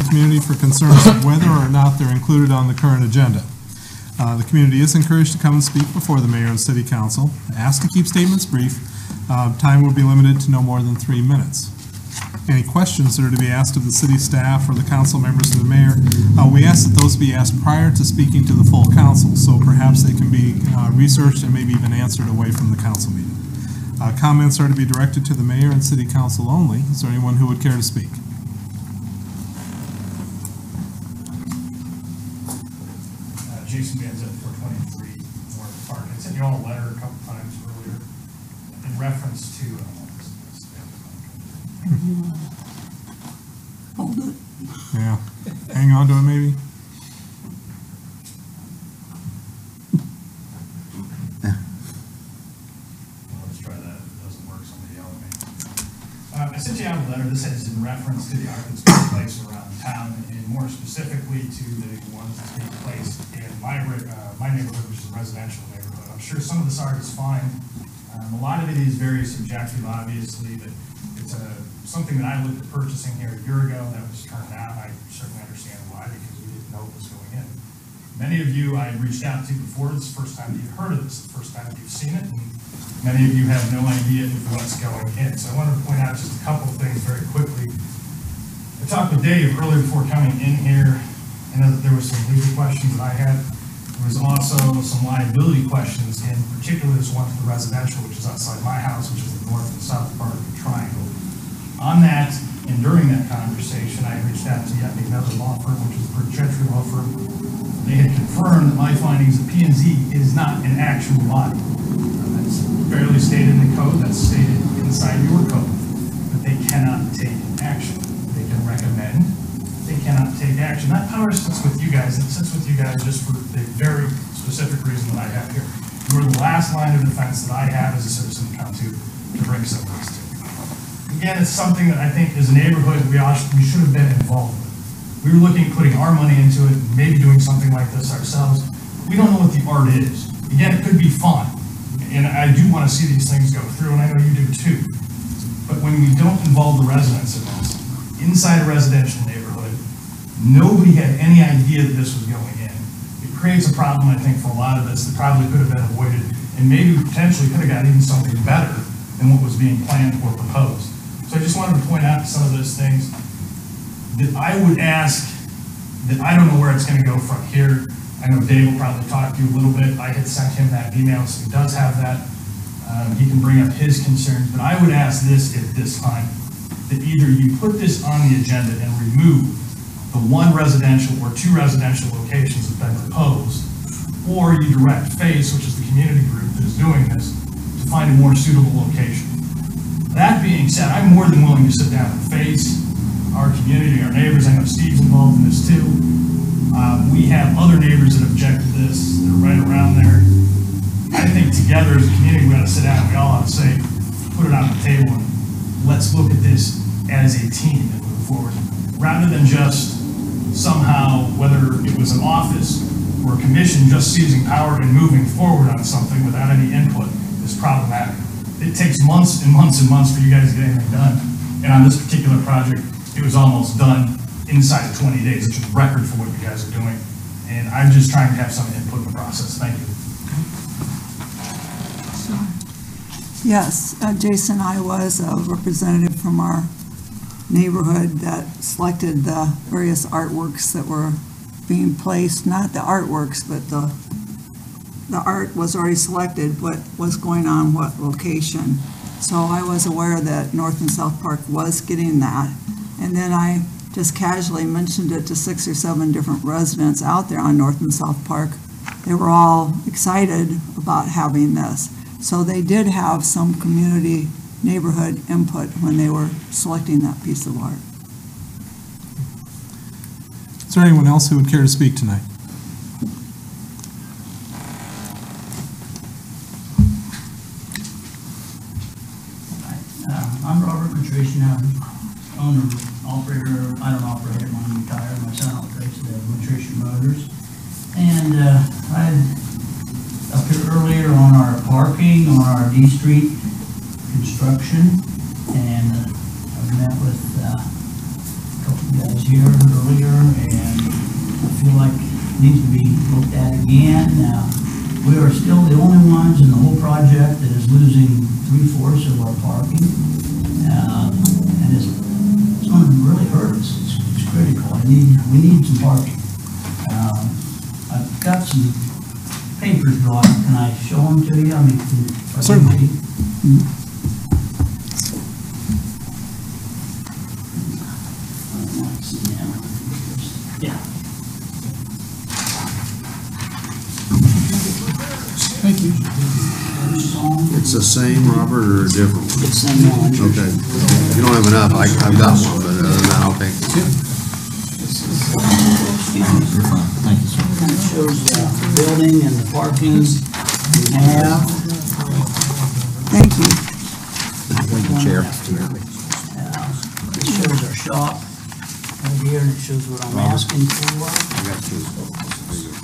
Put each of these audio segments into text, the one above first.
the community for concerns of whether or not they're included on the current agenda. The community is encouraged to come and speak before the mayor and city council. Ask to keep statements brief. Time will be limited to no more than 3 minutes. Any questions that are to be asked of the city staff or the council members of the mayor, we ask that those be asked prior to speaking to the full council, so perhaps they can be researched and maybe even answered away from the council meeting. Comments are to be directed to the mayor and city council only. Is there anyone who would care to speak? Jason Van Zip, 423 North Park. I sent you all a letter a couple times earlier in reference to Hold it. Yeah. Hang on to it, maybe. Let's try that. If it doesn't work, somebody yell at me. I sent you out a letter. This is in reference to the art that's taking place around town, and more specifically to the ones that take place in my neighborhood, which is a residential neighborhood. I'm sure some of this art is fine. A lot of it is very subjective, obviously, but it's something that I looked at purchasing here a year ago that was turned down. I certainly understand why, because we didn't know what was going in. Many of you I reached out to before. This is the first time that you've heard of this, the first time that you've seen it, and many of you have no idea of what's going in. So I wanted to point out just a couple of things very quickly. I talked with Dave earlier before coming in here. I know that there were some legal questions that I had. There was also some liability questions, in particular this one for the residential, which is outside my house, which is the north and south part of the triangle. On that, and during that conversation, I reached out to yet another law firm, which is the Gentry law firm. They had confirmed that my findings of P&Z is not an actual body. That's fairly stated in the code, that's stated inside your code, but they cannot take action. They can recommend, they cannot take action. That power sits with you guys, and it sits with you guys just for the very specific reason that I have here. You're the last line of defense that I have as a citizen to come to bring some of this to. Again, it's something that I think as a neighborhood we should have been involved with. We were looking at putting our money into it, maybe doing something like this ourselves. We don't know what the art is. Again, it could be fun, and I do want to see these things go through, and I know you do too. But when we don't involve the residents in this, inside a residential neighborhood, nobody had any idea that this was going in. It creates a problem, I think, for a lot of this that probably could have been avoided, and maybe potentially could have got even something better than what was being planned or proposed. So I just wanted to point out some of those things that I would ask, that I don't know where it's going to go from here. I know Dave will probably talk to you a little bit. I had sent him that email, so he does have that. He can bring up his concerns, but I would ask this at this time, that either you put this on the agenda and remove the one residential or two residential locations that have been proposed, or you direct FACE, which is the community group that is doing this, to find a more suitable location. That being said, I'm more than willing to sit down and face our community, our neighbors. I know Steve's involved in this too. We have other neighbors that object to this. They're right around there. I think together as a community, we ought to sit down and we all ought to say, put it on the table and let's look at this as a team and move forward. Rather than just somehow, whether it was an office or a commission just seizing power and moving forward on something without any input is problematic. It takes months and months and months for you guys to get anything done. And on this particular project, it was almost done inside of 20 days, which is a record for what you guys are doing. And I'm just trying to have some input in the process. Thank you. Yes, Jason, I was a representative from our neighborhood that selected the various artworks that were being placed, not the artworks, but the art was already selected, what was going on, what location. So I was aware that North and South Park was getting that. And then I just casually mentioned it to 6 or 7 different residents out there on North and South Park. They were all excited about having this. So they did have some community neighborhood input when they were selecting that piece of art. Is there anyone else who would care to speak tonight? I'm Robert Matrice now, owner, operator. I don't operate it, I'm retired. My son operates the Matrice Motors. And I up here earlier on our parking, on our D Street construction, and I've met with a couple guys here earlier, and I feel like it needs to be looked at again. Now, we are still the only ones in the whole project that is losing 3/4 of our parking. And it's going to really hurt us. It's critical. We need some parking. I've got some papers drawn. Can I show them to you? I mean, Certainly. Yeah. Thank you. It's the same, Robert, or a different one? It's the same one. Okay. If you don't have enough, I've got one, but other than that, I'll take it. Thank you, sir. Kind of shows the building and the parking we have. Thank you. Thank you, Chair. This shows our shop right here, and it shows what I'm asking for. I got two. There you go.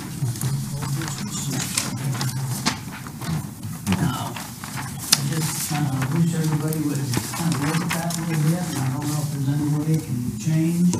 I just kind of wish everybody would kind of look at that a little bit, and I don't know if there's any way it can change.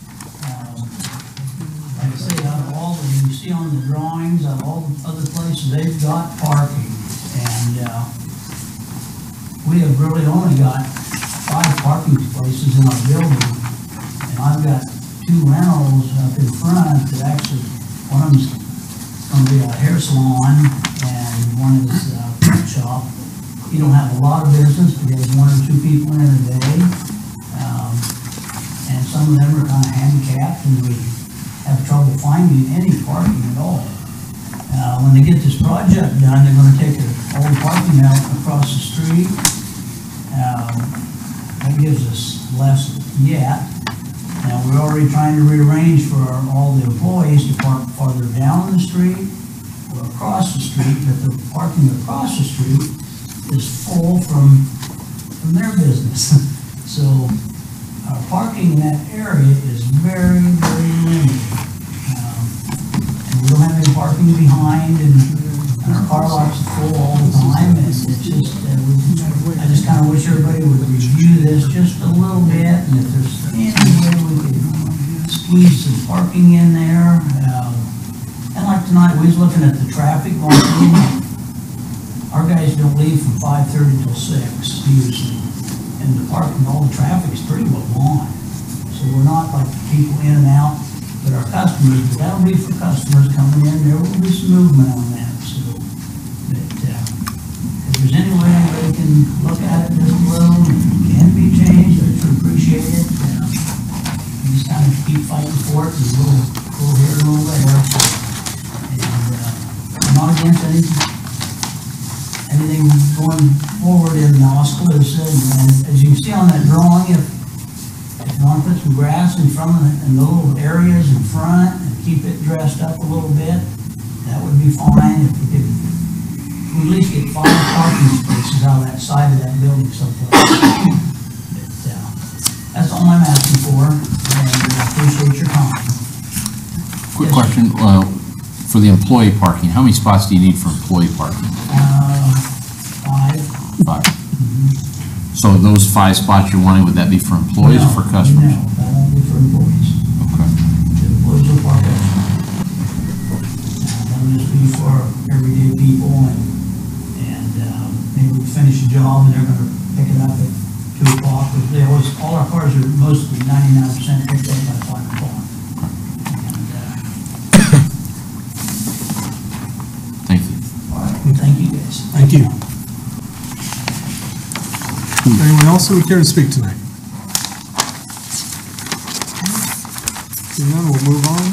Like I say, out of all that you see on the drawings, out of all the other places, they've got parking. And we have really only got 5 parking places in our building. And I've got 2 rentals up in front that actually, one of them's going to be a hair salon and one is a print shop. You don't have a lot of business, but there's 1 or 2 people in a day. And some of them are kind of handicapped, and we have trouble finding any parking at all. When they get this project done, they're going to take all the parking out across the street. That gives us less yet. Now, we're already trying to rearrange for all the employees to park farther down the street or across the street, but the parking across the street is full from their business. So our parking in that area is very, very limited. And we don't have any parking behind, and our car lot's full all the time, and it's just, I just kind of wish everybody would review this just a little bit, and if there's any way we could squeeze some parking in there. And like tonight, we was looking at the traffic going in. Our guys don't leave from 5:30 till 6 usually. And the parking, all the traffic is pretty well on. So we're not like people in and out, but our customers, but that'll be for customers coming in, there will be some movement on that, so. But, if there's any way anybody can look at it just a little, it can be changed, I sure appreciate it. We just kind of keep fighting for it, and a little here, a little there. And, I'm not against anything going forward in Oskaloosa, and as you can see on that drawing, if you want to put some grass in front of it, in the little areas in front, and keep it dressed up a little bit, that would be fine. If we could at least get 5 parking spaces out of that side of that building someplace. But, that's all I'm asking for, and I appreciate your time. Quick question, for the employee parking, how many spots do you need for employee parking? 5. 5. So those 5 spots you're wanting, would that be for employees or for customers? No, that won't be for employees. Okay. The employees will park outside. That'll just be for everyday people, and maybe we finish a job and they're gonna pick it up at 2 o'clock. They always, all our cars are mostly 99% picked up by 5 o'clock. Thank you. All right, thank you guys. Thank you. Anyone else who would care to speak tonight? Seeing none, we'll move on.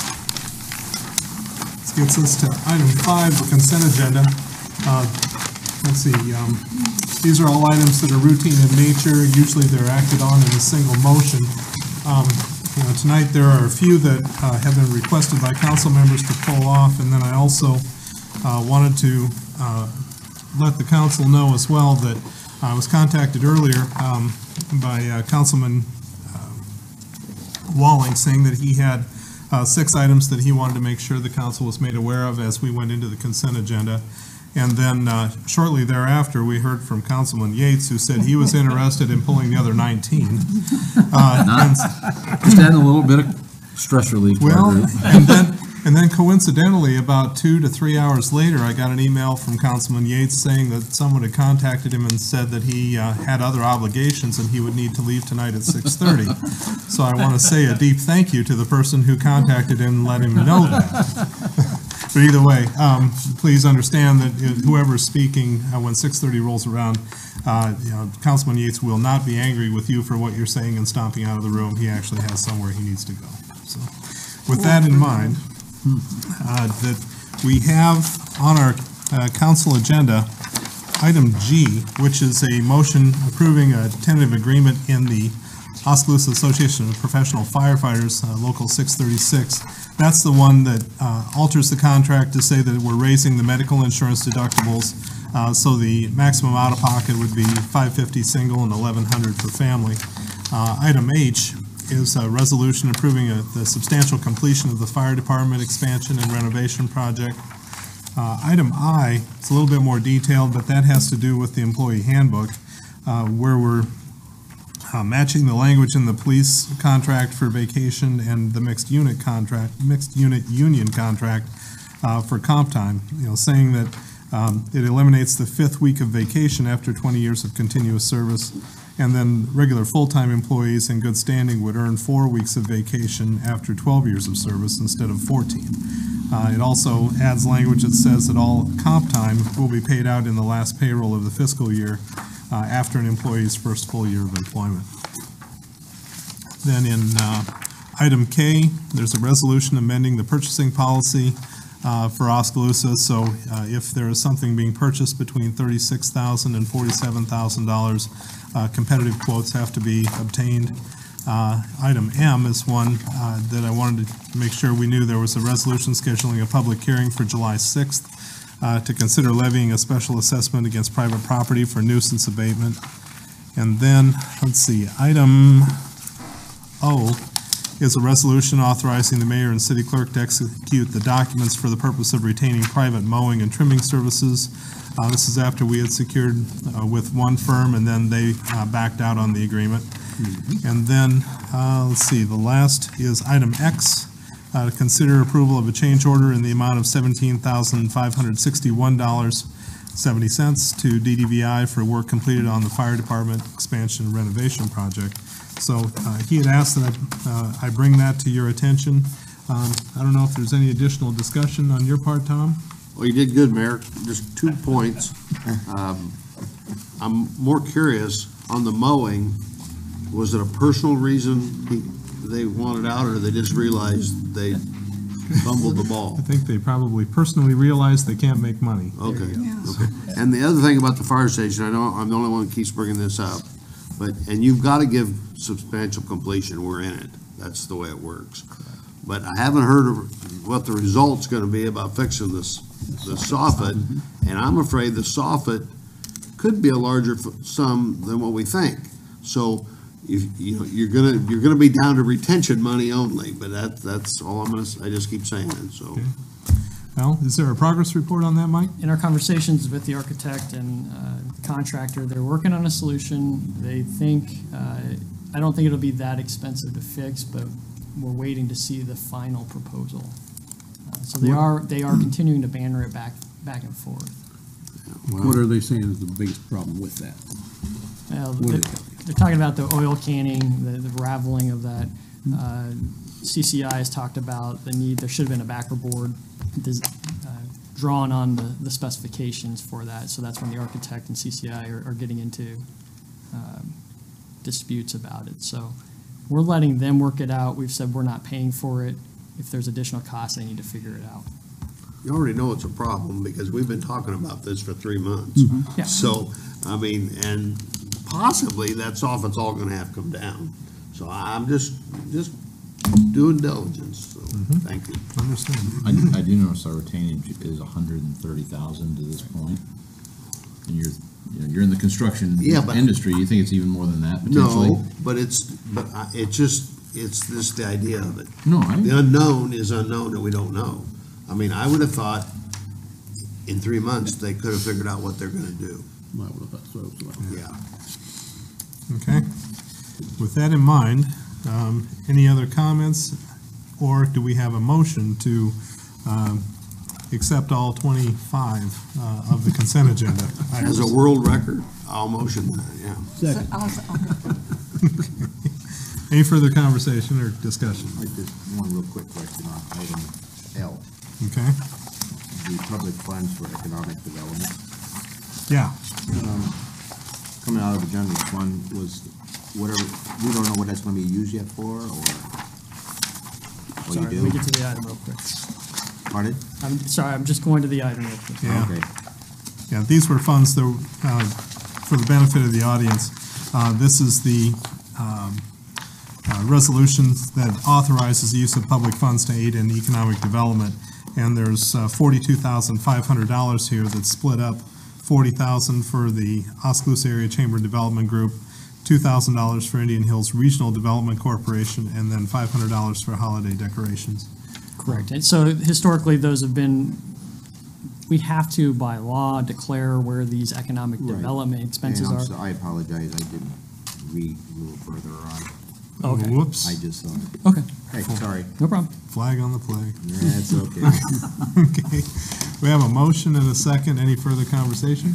This gets us to item 5, the consent agenda. Let's see, these are all items that are routine in nature. Usually they're acted on in a single motion. Tonight there are a few that have been requested by council members to pull off, and then I also wanted to let the council know as well that I was contacted earlier by Councilman Walling, saying that he had 6 items that he wanted to make sure the council was made aware of as we went into the consent agenda. And then shortly thereafter, we heard from Councilman Yates, who said he was interested in pulling the other 19. And Just adding a little bit of stress relief to our well, group. and then coincidentally, about 2 to 3 hours later, I got an email from Councilman Yates saying that someone had contacted him and said that he had other obligations and he would need to leave tonight at 6:30. So I want to say a deep thank you to the person who contacted him and let him know that. But either way, please understand that whoever's speaking when 6:30 rolls around, Councilman Yates will not be angry with you for what you're saying and stomping out of the room. He actually has somewhere he needs to go. So, with that in mind, that we have on our council agenda item G, which is a motion approving a tentative agreement in the Oskaloosa Association of Professional Firefighters, Local 636. That's the one that alters the contract to say that we're raising the medical insurance deductibles, so the maximum out-of-pocket would be $550 single and $1,100 for family. Item H is a resolution approving the substantial completion of the fire department expansion and renovation project. Item I is a little bit more detailed, but that has to do with the employee handbook, where we're matching the language in the police contract for vacation and the mixed unit union contract for comp time, saying that it eliminates the 5th week of vacation after 20 years of continuous service, and then regular full-time employees in good standing would earn 4 weeks of vacation after 12 years of service instead of 14. It also adds language that says that all comp time will be paid out in the last payroll of the fiscal year after an employee's first full year of employment. Then in item K, there's a resolution amending the purchasing policy for Oskaloosa. So if there is something being purchased between $36,000 and $47,000, competitive quotes have to be obtained. Item M is one that I wanted to make sure we knew there was a resolution scheduling a public hearing for July 6th to consider levying a special assessment against private property for nuisance abatement. And then, let's see, item O is a resolution authorizing the mayor and city clerk to execute the documents for the purpose of retaining private mowing and trimming services. This is after we had secured with one firm, and then they backed out on the agreement. And then, let's see, the last is item X, to consider approval of a change order in the amount of $17,561.70 to DDVI for work completed on the fire department expansion and renovation project. So he had asked that I bring that to your attention. I don't know if there's any additional discussion on your part, Tom? Well, you did good, Mayor. Just 2 points. I'm more curious on the mowing. Was it a personal reason they wanted out, or they just realized they fumbled the ball? I think they probably personally realized they can't make money. Okay. Yes. Okay. And the other thing about the fire station, I know I'm the only one that keeps bringing this up, and you've got to give substantial completion. We're in it. That's the way it works. But I haven't heard of what the result's going to be about fixing the soffit, and I'm afraid the soffit could be a larger sum than what we think. So, you're gonna be down to retention money only. But that's all I'm gonna. I just keep saying it. So. Okay. Well, is there a progress report on that, Mike? In our conversations with the architect and the contractor, they're working on a solution. They think, I don't think it'll be that expensive to fix, but we're waiting to see the final proposal. So they are continuing to banner it back and forth. What are they saying is the biggest problem with that? Well, they're talking about the oil canning, the raveling of that. CCI has talked about the need, there should have been a backer board drawn on the specifications for that. So that's when the architect and CCI are getting into disputes about it. So we're letting them work it out. We've said we're not paying for it. If there's additional costs, they need to figure it out. You already know it's a problem because we've been talking about this for 3 months. Yeah. So, I mean, and possibly that's off, it's all gonna have to come down. So I'm just doing diligence, so thank you. Understand. I do notice our retainage is $130,000 to this point. And you're in the construction industry, you think it's even more than that potentially? No, but it's the idea of it. No, The unknown is unknown that we don't know. I mean, I would have thought in 3 months, they could have figured out what they're gonna do. I would have thought so as well. Yeah. Okay. With that in mind, any other comments, or do we have a motion to accept all 25 of the consent agenda As a items? world record, I'll motion that, yeah. Second. Any further conversation or discussion? Just one real quick question on item L, Okay? the public funds for economic development. Yeah. Coming out of the general fund was whatever, we don't know what that's gonna be used yet for, or Sorry, you let me do? get to the item real quick. Pardon? I'm sorry, I'm just going to the item real quick. Yeah. Okay. Yeah, these were funds that, for the benefit of the audience, this is the resolution that authorizes the use of public funds to aid in economic development. And there's $42,500 here that's split up, $40,000 for the Oskaloosa Area Chamber Development Group, $2,000 for Indian Hills Regional Development Corporation, and then $500 for holiday decorations. Correct. And so historically, those have been, we have to, by law, declare where these economic Right. development expenses And are. I apologize, I didn't read a little further on. Okay, Whoops. I just saw it. okay, Hey, sorry. no problem. Flag on the play. That's okay. Okay, we have a motion and a second. Any further conversation?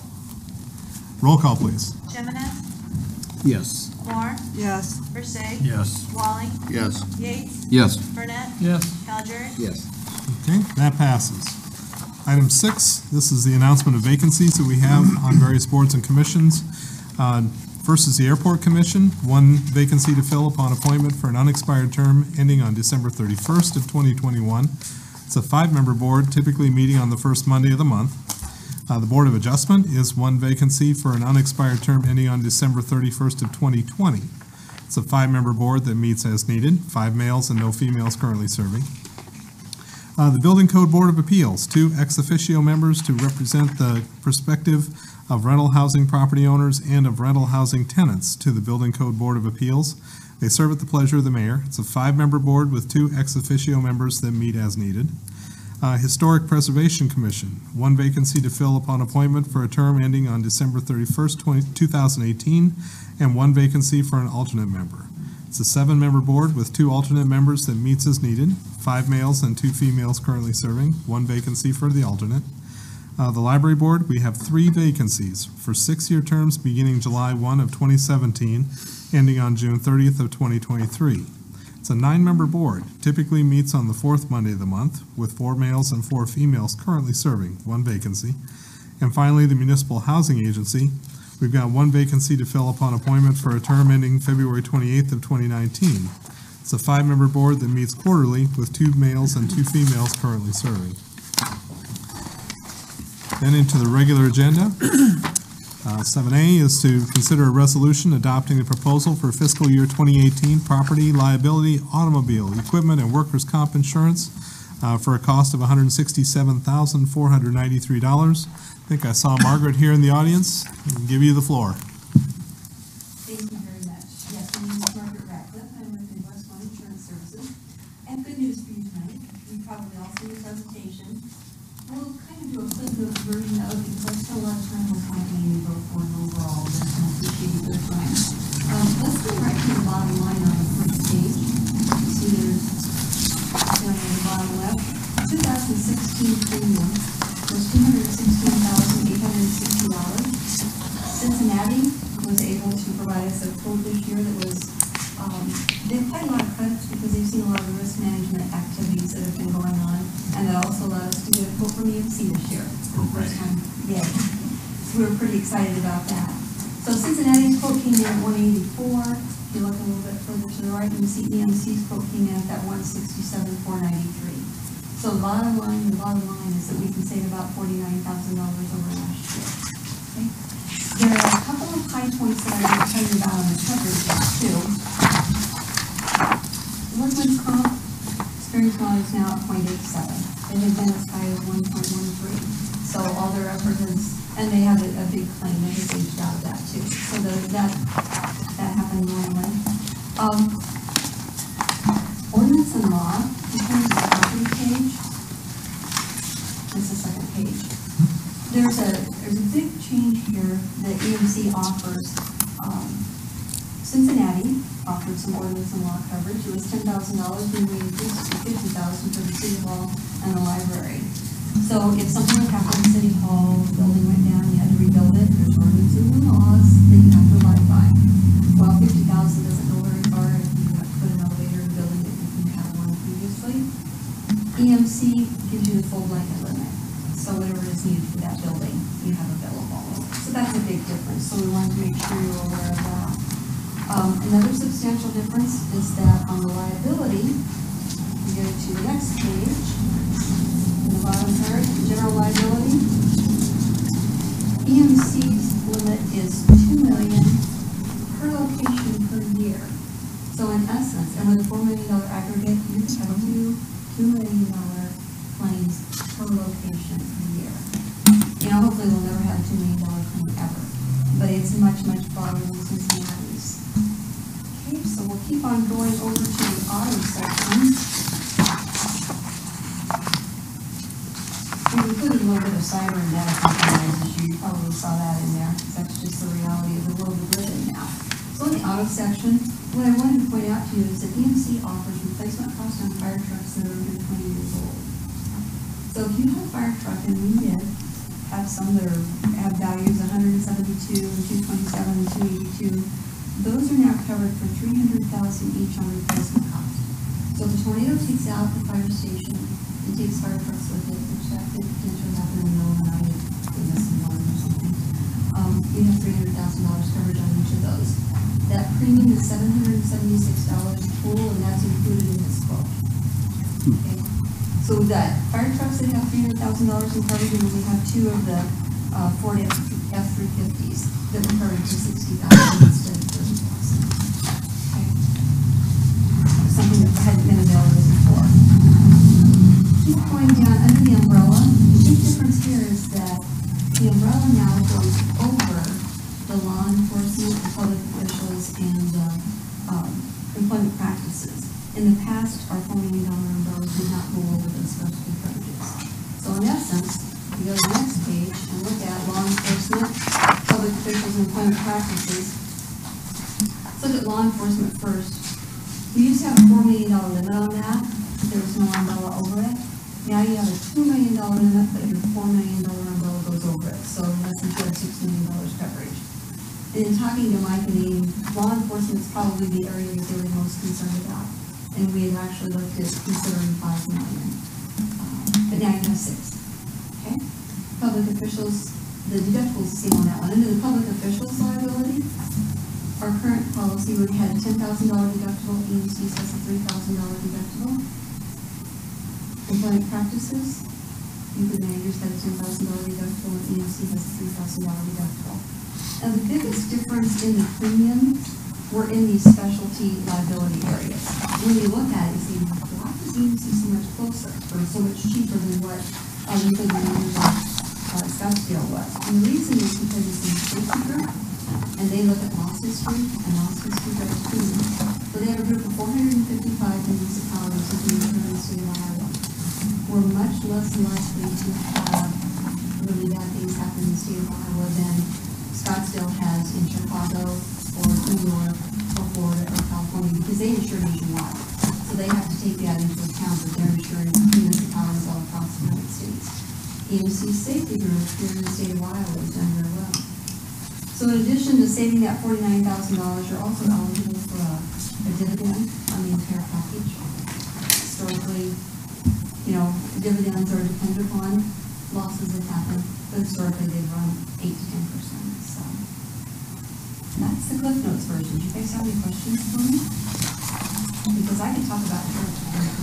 Roll call, please. Jimenez, Yes. Moore, Yes. Persig, Yes. Walling, Yes. Yates, Yes. Burnett, Yes. Calgery, Yes. Okay, that passes. Item 6, this is the announcement of vacancies that we have on various boards and commissions. First is the Airport Commission, one vacancy to fill upon appointment for an unexpired term ending on December 31st of 2021. It's a 5-member board, typically meeting on the first Monday of the month. The Board of Adjustment is one vacancy for an unexpired term ending on December 31st of 2020. It's a 5-member board that meets as needed, 5 males and no females currently serving. The Building Code Board of Appeals, 2 ex officio members to represent the perspective of rental housing property owners and of rental housing tenants to the Building Code Board of Appeals. They serve at the pleasure of the mayor. It's a 5-member board with 2 ex officio members that meet as needed. Historic Preservation Commission, 1 vacancy to fill upon appointment for a term ending on December 31st, 2018, and 1 vacancy for an alternate member. It's a 7-member board with 2 alternate members that meets as needed, 5 males and 2 females currently serving, 1 vacancy for the alternate. The Library Board, we have 3 vacancies for 6-year terms beginning July 1 of 2017, ending on June 30th of 2023. It's a 9-member board, typically meets on the 4th Monday of the month, with 4 males and 4 females currently serving, 1 vacancy. And finally, the Municipal Housing Agency, we've got 1 vacancy to fill upon appointment for a term ending February 28th of 2019. It's a 5-member board that meets quarterly with 2 males and 2 females currently serving. Then into the regular agenda. 7A is to consider a resolution adopting a proposal for fiscal year 2018 property liability automobile equipment and workers' comp insurance for a cost of $167,493. I think I saw Margaret here in the audience. I'll give you the floor. Thank you very much. Yes, my name is Margaret Ratcliffe. I work in Westmont Insurance Services. And good news for you tonight. You probably all seen the presentation. We'll kind of do a quick note version of it because I spent a lot of time with my Amy before and overall. And I appreciate your time. Let's go right to the bottom line on the first page. You see there's down on the bottom left. 2016 premium was $216,860. Cincinnati was able to provide us a quote this year that was, they've had a lot of credits because they've seen a lot of the risk management activities that have been going on, and that also allowed us to get a quote from EFC this year for the first time. Yay. So we were pretty excited about that. So Cincinnati's quote came in at 184. If you look a little bit further to the right, you can see EMC's quote came in at that 167,493. So the bottom line is that we can save about $49,000 over last year. Okay? There are a couple of high points that I'm going to tell you about on the coverage too. Workman's comp experience knowledge is now at 0.87. It had been as high as 1.13. So all their effort is, and they have a big claim that has aged out of that too. So that happened normally. Ordinance and law, in terms of the property page, just a second. page. There's a big change here that EMC offers. Cincinnati offered some ordinance and law coverage. It was $10,000, and we increased it to $50,000 for the city hall and the library. So if something would happen in City Hall, the building went down, you had to rebuild it, there's ordinances and laws that you have to abide by. Well, $50,000 doesn't go very far if you have to put an elevator in a building that you didn't have one previously. EMC gives you the full blanket limit. So whatever is needed for that building, you have available. So that's a big difference. So we wanted to make sure you're aware of that. Another substantial difference is that on the liability, we go to the next page, in the bottom part, general liability. EMC's limit is $2 million per location per year. So in essence, and with a $4 million aggregate, you can have $2 million claims per location per year. You know, hopefully we'll never have a $2 million claim ever, but it's much, much broader than Cincinnati's. Okay, so we'll keep on going over to the auto section. We included a little bit of cyber and data compromise issue. You probably saw that in there, because that's just the reality of the world we live in now. So in the auto section, what I wanted to point out to you is that EMC offers replacement cost on fire trucks that are under 20 years old. So if you have a fire truck, and we did have some that have values 172, 227, and 282, those are now covered for $300,000 each on replacement cost. So if the tornado takes out the fire station, it takes fire trucks with it, which that could potentially happen in the middle of the night, in this one or something. You have $300,000 coverage on each of those. That premium is $776 full, and that's included in this quote. Okay. So we've got fire trucks that have $300,000 in coverage, and then we have two of the Ford F-350s that were covered for $60,000 instead of $30,000. Okay. Something that hadn't been available before. Keep going down under the umbrella. The big difference here is that the umbrella now goes over the law enforcement, the public officials, and employment practices. In the past, our $4 million umbrella did not go over those specialty coverages. So in essence, we go to the next page and look at law enforcement, public officials, and employment practices. Let's look at law enforcement first. We used to have a $4 million limit on that. There was no umbrella over it. Now you have a $2 million limit, but your $4 million umbrella goes over it. So in essence, you have $6 million coverage. And in talking to Mike and Amy, law enforcement is probably the area that they were most concerned about. And we had actually looked at considering $5 million. But now you have $6 million. Okay? Public officials, the deductible is the same on that one. Under the public officials liability, our current policy would have a $10,000 deductible, EMC has a $3,000 deductible. Employment practices, the managers had a $10,000 deductible, and EMC has a $3,000 deductible. Now the biggest difference in the premiums were in these specialty liability areas. When you look at it, you see, why is EMC so much closer, or so much cheaper than what we could manage Scottsdale was? And the reason is because it's in the safety group, and they look at loss history, and loss history drives premium. So they have a group of 455 municipalities within the state of Iowa. We're much less likely to have really bad things happen in the state of Iowa than Scottsdale has in Chicago, or New York, or Florida, or California, because they insure nationwide. So they have to take that into account that they're insuring municipalities all across the United States. EMC's safety group here in the state of Iowa is done very well. So in addition to saving that $49,000, you're also eligible for a dividend on the entire package. Historically, you know, dividends are dependent upon losses that happen, but historically they've run 8 to 10%. So that's the Cliff Notes version. Do you guys have any questions for me? Because I can talk about insurance.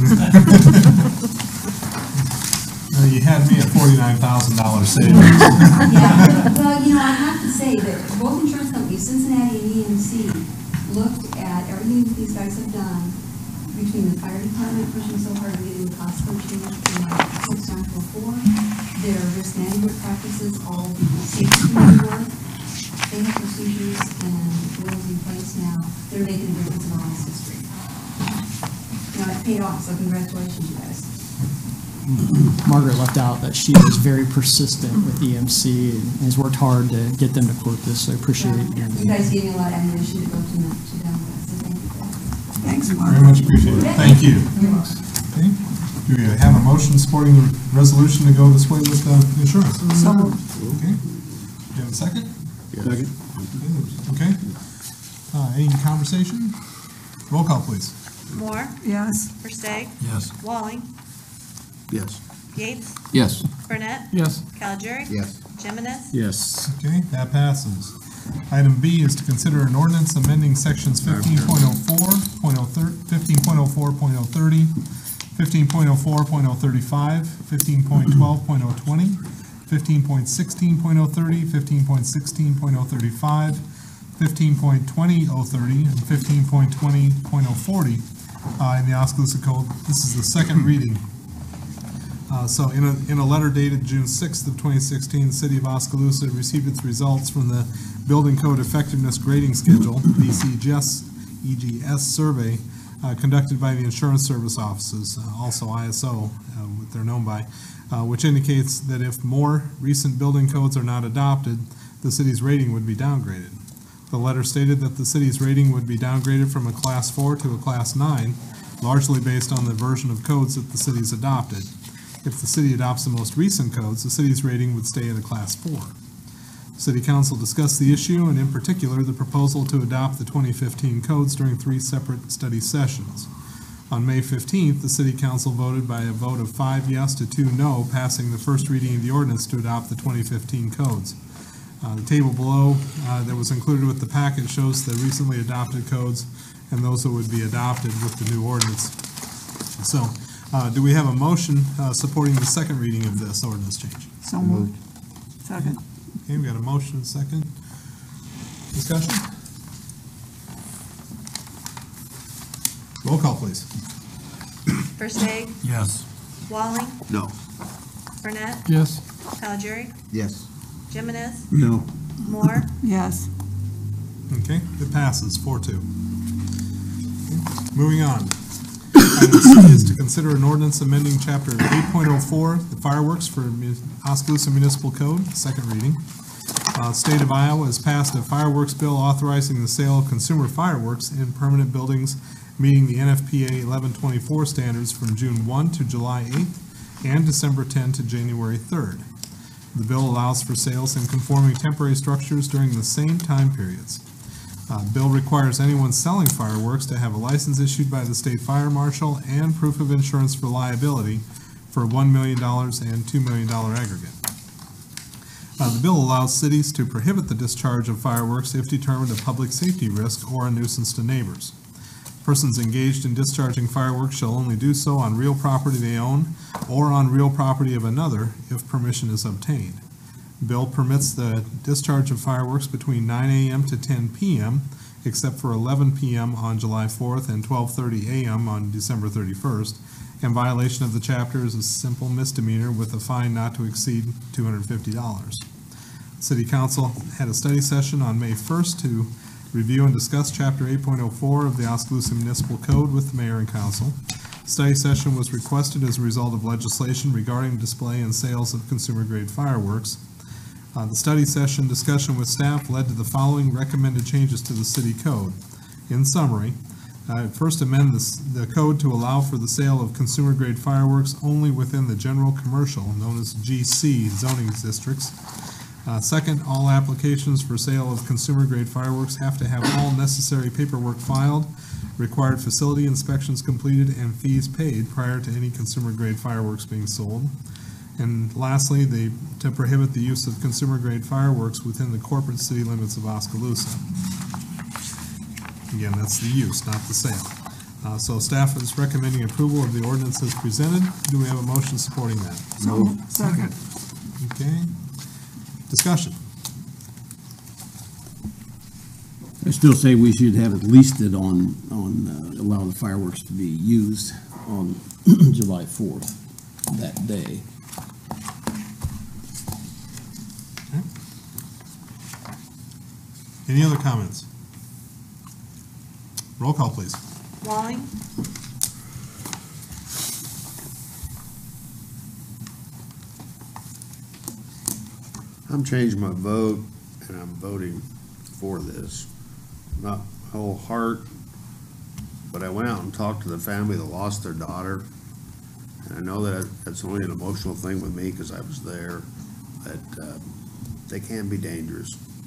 You had me at $49,000 savings. Yeah, well, you know, I have to say that both insurance companies, Cincinnati and EMC, looked at everything that these guys have done between the fire department pushing so hard to get the cost per change from like 6 down to a 4, their risk management practices, all the safety work, they have procedures and rules in place now. They're making a difference in our loss history. You know, it paid off, so congratulations, you guys. Margaret left out that she was very persistent with EMC and has worked hard to get them to quote this, so I appreciate it. You guys gave me a lot of ammunition to go to them with, so thank you for that. Thanks, Very Mark. much appreciated. Thank you. Okay. Do we have a motion supporting the resolution to go this way with insurance? So moved. Okay. Do you have a second? Second. Okay. Any conversation? Roll call, please. Moore, Yes. Versteg, Yes. Walling, Yes. Yates, Yes. Burnett, Yes. Calgery, Yes. Jimenez, Yes. Okay, that passes. Item B is to consider an ordinance amending sections 15.04, 15.04.030, 15.04.035, 15.12.020, 15.16.030, 15.16.035, 15.20.030, and 15.20.040 in the Oskaloosa Code. This is the second reading. So in a letter dated June 6th of 2016, the City of Oskaloosa received its results from the Building Code Effectiveness Grading Schedule, EGS survey, conducted by the Insurance Service Offices, also ISO, what they're known by, which indicates that if more recent building codes are not adopted, the city's rating would be downgraded. The letter stated that the city's rating would be downgraded from a Class 4 to a Class 9, largely based on the version of codes that the city's adopted. If the city adopts the most recent codes, the city's rating would stay at a Class 4. City Council discussed the issue, and in particular, the proposal to adopt the 2015 codes during 3 separate study sessions. On May 15th, the City Council voted by a vote of 5 yes to 2 no, passing the first reading of the ordinance to adopt the 2015 codes. The table below that was included with the packet shows the recently adopted codes and those that would be adopted with the new ordinance. So, do we have a motion supporting the second reading of this ordinance change? So moved. Second. Okay, we got a motion, second. Discussion? Roll call, please. Versteg, Yes. Walling, No. Burnett, Yes. Calgery, Yes. Jimenez, No. Moore, Yes. Okay, it passes 4-2. Okay, moving on. Item C is to consider an ordinance amending Chapter 8.04, the fireworks for Oskaloosa Municipal Code, second reading. State of Iowa has passed a fireworks bill authorizing the sale of consumer fireworks in permanent buildings meeting the NFPA 1124 standards from June 1 to July 8th and December 10 to January 3rd. The bill allows for sales in conforming temporary structures during the same time periods. Bill requires anyone selling fireworks to have a license issued by the state fire marshal and proof of insurance for liability for $1 million and $2 million aggregate. The bill allows cities to prohibit the discharge of fireworks if determined a public safety risk or a nuisance to neighbors. Persons engaged in discharging fireworks shall only do so on real property they own or on real property of another if permission is obtained. Bill permits the discharge of fireworks between 9 a.m. to 10 p.m., except for 11 p.m. on July 4th and 12:30 a.m. on December 31st, and violation of the chapter is a simple misdemeanor with a fine not to exceed $250. City Council had a study session on May 1st to review and discuss Chapter 8.04 of the Oskaloosa Municipal Code with the Mayor and Council. Study session was requested as a result of legislation regarding display and sales of consumer-grade fireworks. The study session discussion with staff led to the following recommended changes to the city code. In summary, first amend the code to allow for the sale of consumer-grade fireworks only within the general commercial, known as GC, zoning districts. Second, all applications for sale of consumer-grade fireworks have to have all necessary paperwork filed, required facility inspections completed, and fees paid prior to any consumer-grade fireworks being sold. And lastly, to prohibit the use of consumer-grade fireworks within the corporate city limits of Oskaloosa. Again, that's the use, not the sale. So staff is recommending approval of the ordinance as presented. Do we have a motion supporting that? So second. Okay. Discussion. I still say we should have it listed on allow the fireworks to be used on July 4th, that day. Okay. Any other comments? Roll call, please. Walling, I'm changing my vote, and I'm voting for this. Not whole heart, but I went out and talked to the family that lost their daughter. And I know that that's only an emotional thing with me because I was there, but they can be dangerous.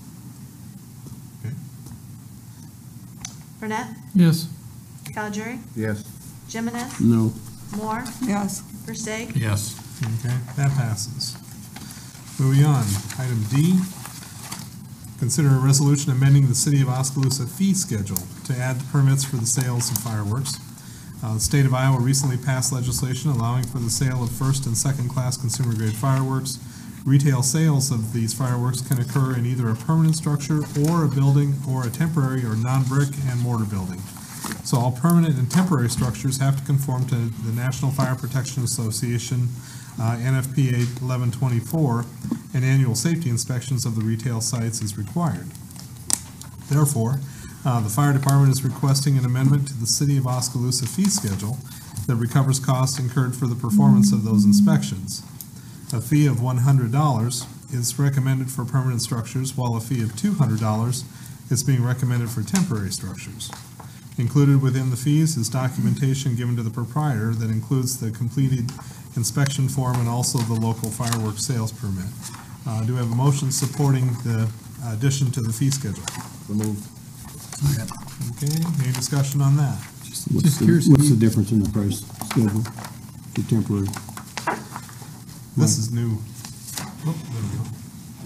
Burnett, Yes. Calgery, Yes. Jimenez, No. Moore, Yes. Versteeg, Yes. Okay, that passes. Moving on, item D, consider a resolution amending the City of Oskaloosa fee schedule to add permits for the sales of fireworks. The state of Iowa recently passed legislation allowing for the sale of first and second-class consumer-grade fireworks. Retail sales of these fireworks can occur in either a permanent structure or a building or a temporary or non-brick and mortar building. So all permanent and temporary structures have to conform to the National Fire Protection Association, NFPA 1124, and annual safety inspections of the retail sites is required. Therefore, the fire department is requesting an amendment to the City of Oskaloosa fee schedule that recovers costs incurred for the performance of those inspections. A fee of $100 is recommended for permanent structures, while a fee of $200 is being recommended for temporary structures. Included within the fees is documentation given to the proprietor that includes the completed inspection form and also the local fireworks sales permit. Do we have a motion supporting the addition to the fee schedule? Removed. Okay, any discussion on that? What's the difference in the price schedule for temporary? This is new. Oh, there we go.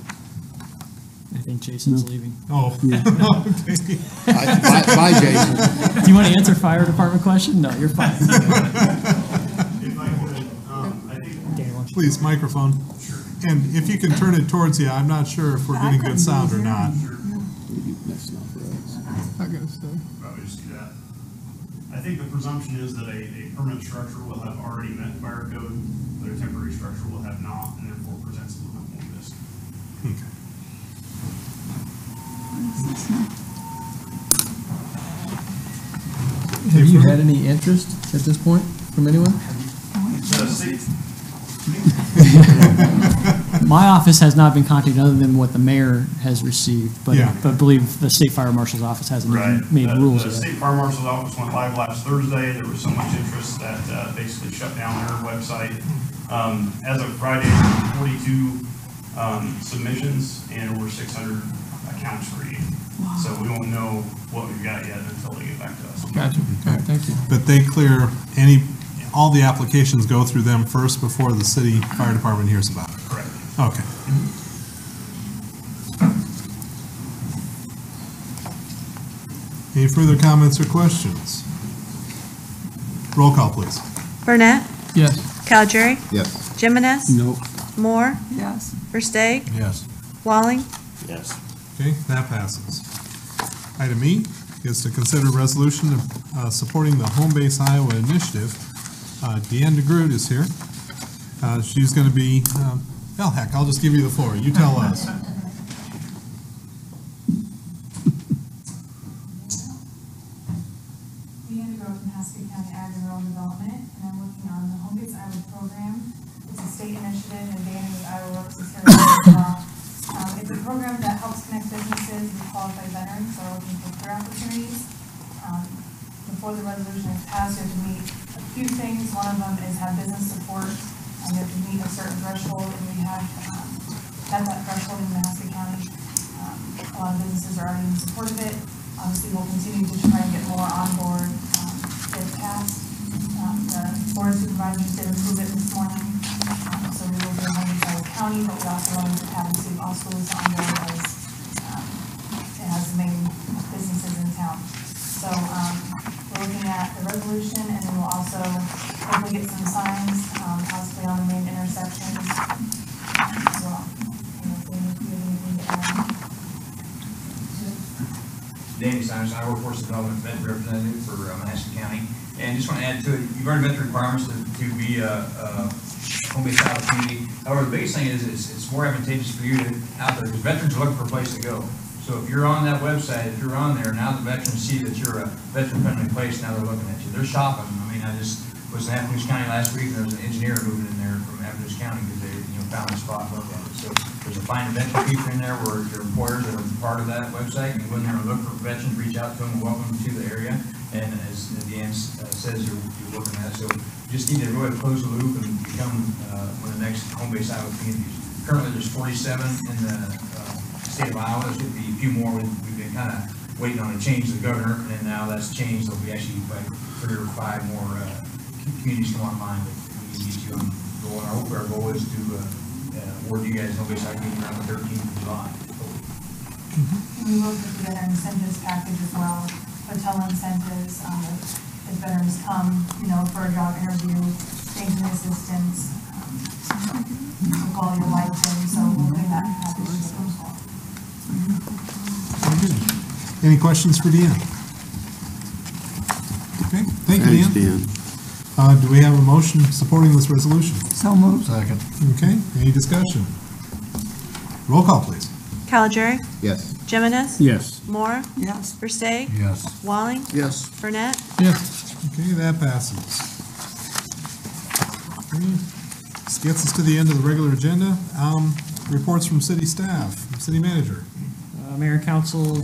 I think Jason's leaving. Oh, okay. Bye, Jason. Do you want to answer fire department question? No, you're fine. If I could, I think Dan, why don't you- Please, microphone. And if you can turn it towards you, I'm not sure if we're getting good sound or not. That's not for us. probably just do that. I think the presumption is that a permanent structure will have already met fire code, but a temporary structure will have not, and therefore presents a little bit more risk. Okay. Have you had any interest at this point from anyone? My office has not been contacted other than what the mayor has received, but Yeah. I believe the state fire marshal's office hasn't even made rules The yet. state fire marshal's office went live last Thursday. There was so much interest that basically shut down their website. As of Friday, 42 submissions and over 600 accounts created. So we won't know what we've got yet until they get back to us. Gotcha. Okay, thank you. But they clear all the applications go through them first before the city fire department hears about it? Correct. Okay. Any further comments or questions? Roll call, please. Burnett, Yes. Calgery, Yes. Jimenez, No. Moore, Yes. Versteeg, Yes. Walling, Yes. Okay, that passes. Item E is to consider resolution of supporting the Home Base Iowa Initiative. Deanne DeGroot is here. She's going to be, well, heck, I'll just give you the floor. You tell us. Deanne DeGroot from Haskell County Ag and Rural Development, and I'm working on the Home Base Iowa program. It's a state initiative, and Danny with Iowa Works is here as well. It's a program that helps connect businesses with qualified veterans who are looking for career opportunities. Before the resolution is passed, you have to meet a few things. One of them is have business support, and you have to meet a certain threshold, and we have met that threshold in Haskell County. A lot of businesses are already in support of it. Obviously, we'll continue to try and get more on board if passed. The board of supervisors did approve it this morning, so we will be in County, but we also want to have the city of Oskaloosa on board as it has the main businesses in town. So we're looking at the resolution, and then we'll also hopefully get some signs, possibly on the main intersections as well. And if we have anything to add. Danny Simons, I work Workforce Development Veteran Representative for Haskell County. And just want to add to it, you've already met the requirements to be a home-based Iowa community. However, the biggest thing is it's more advantageous for you out there because veterans are looking for a place to go. So if you're on that website, if you're on there, now the veterans see that you're a veteran-friendly place, now they're looking at you. They're shopping. I mean, I just was in Appalachia County last week, and there was an engineer moving in there from Appalachia County because they found a spot and looked at it. So there's a find a veteran feature in there where your employers that are part of that website, you can go in there and look for veterans, reach out to them, welcome them to the area. And as Deanne says, you're looking at, so you just need to really close the loop and become one of the next home-based Iowa communities. Currently, there's 47 in the state of Iowa. There's going to be a few more. We've been kind of waiting on a change of the governor, and now that's changed. There'll be actually like 3 or 5 more communities come online that we need to get you on goal. And our goal is to award you guys home-based Iowa community around the 13th of July. We will put together an incentives package as well, hotel incentives, if veterans come, for a job interview, banking assistance, quality of life things, so we'll bring that package together as well. Very good. Any questions for Deanne? Okay, thank you, Thanks, Deanne. Do we have a motion supporting this resolution? So moved. Second. Okay, any discussion? Roll call, please. Calgery, Yes. Jimenez, Yes. Moore, Yes. Versteg, Yes. Walling, Yes. Burnett, Yes. Okay, that passes. Okay, this gets us to the end of the regular agenda. Reports from city staff, city manager. Mayor and council,